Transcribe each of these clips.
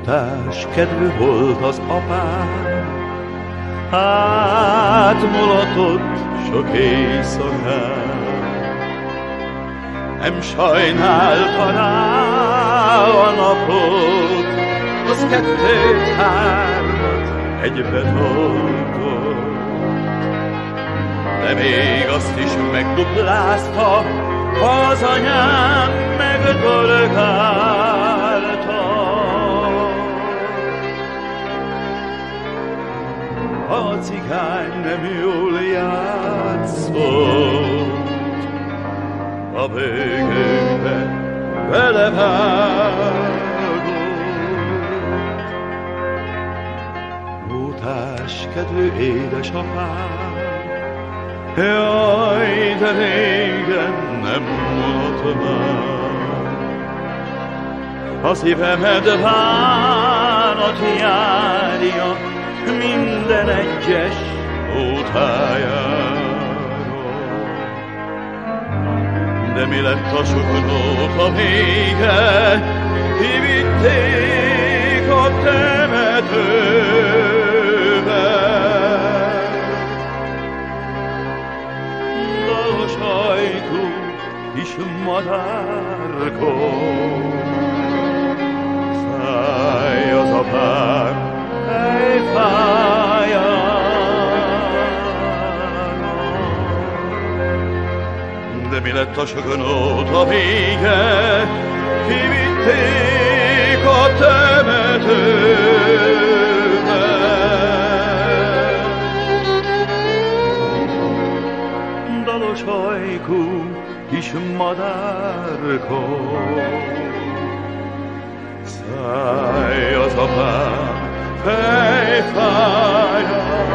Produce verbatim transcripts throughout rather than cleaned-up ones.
Nótás kedvű volt az apám, átmulatott sok éjszakán. Nem sajnálta rá a napot, az kettőt-hármat egybe toltott. De még azt is megduplázta, az anyám megdorgálta. A cigány nem jól játszott, a bőgőbe belevágott. Nótás kedvű édesapám, jaj, de régen nem maradt már. A szívemet bánat járja minden egyes nótájáról. De mi lett a sok nóta vége, kivitték a temetőbe. Dalos ajkú kis madárkó, száj az apám fejfájára. De mi lett a sok nóta vége, kivitték a temetőbe. Dalos ajkú kis madárkó, száj az apám fejfájára.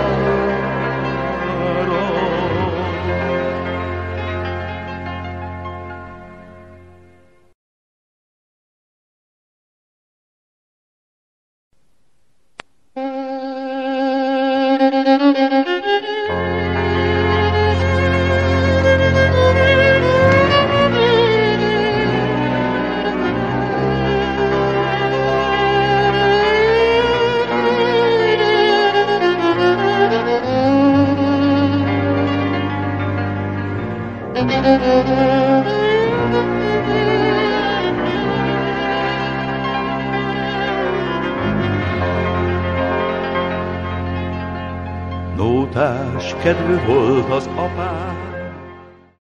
Nótás kedvű volt az apám,